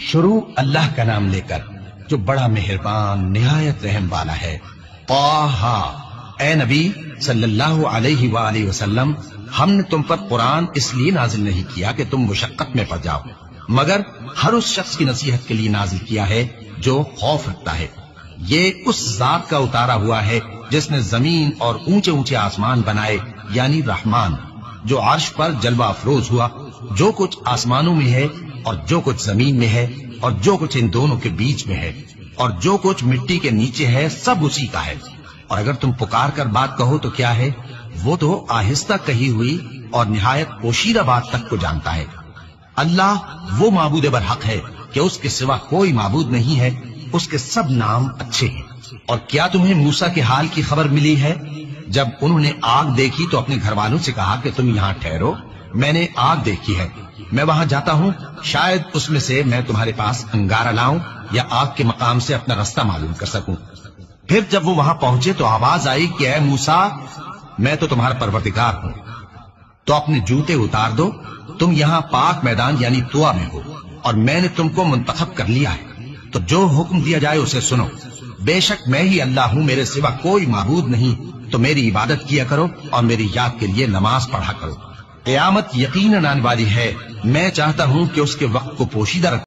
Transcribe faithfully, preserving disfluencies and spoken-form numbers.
شروع اللہ کا نام لے کر جو بڑا مہربان نہایت رحم والا ہے۔ طٰہٰ، اے نبی صلی اللہ علیہ وآلہ وسلم، ہم نے تم پر قرآن اس لیے نازل نہیں کیا کہ تم مشقت میں پڑ جاؤ، مگر ہر اس شخص کی نصیحت کے لیے نازل کیا ہے جو خوف رکھتا ہے۔ یہ اس ذات کا اتارا ہوا ہے جس نے زمین اور اونچے اونچے آسمان بنائے، یعنی رحمان، جو عرش پر جلوہ افروز ہوا۔ جو کچھ آسمانوں میں ہے اور جو کچھ زمین میں ہے اور جو کچھ ان دونوں کے بیچ میں ہے اور جو کچھ مٹی کے نیچے ہے، سب اسی کا ہے۔ اور اگر تم پکار کر بات کہو تو کیا ہے، وہ تو آہستہ کہی ہوئی اور نہایت پوشیدہ بات تک کو جانتا ہے۔ اللہ وہ معبود برحق ہے کہ اس کے سوا کوئی معبود نہیں ہے، اس کے سب نام اچھے ہیں۔ اور کیا تمہیں موسیٰ کے حال کی خبر ملی ہے؟ جب انہوں نے آگ دیکھی تو اپنے گھر والوں سے کہا کہ تم یہاں ٹھہرو، میں نے آگ دیکھی ہے، میں وہاں جاتا ہوں، شاید اس میں سے میں تمہارے پاس انگارہ لاؤں یا آگ کے مقام سے اپنا رستہ معلوم کر سکوں۔ پھر جب وہ وہاں پہنچے تو آواز آئی کہ اے موسیٰ، میں تو تمہارا پروردگار ہوں، تو اپنے جوتے اتار دو، تم یہاں پاک میدان یعنی طویٰ میں ہو، اور میں نے تم کو منتخب کر لیا ہے، تو جو حکم دیا جائے اسے سنو۔ بے شک میں ہی اللہ ہوں، میرے سوا کوئی معبود نہیں، تو میری عبادت کیا کرو اور میری یاد کے لیے نماز پڑھا کرو۔ قیامت یقیناً آنے والی ہے، میں چاہتا ہوں کہ اس کے وقت کو پوشیدہ رکھ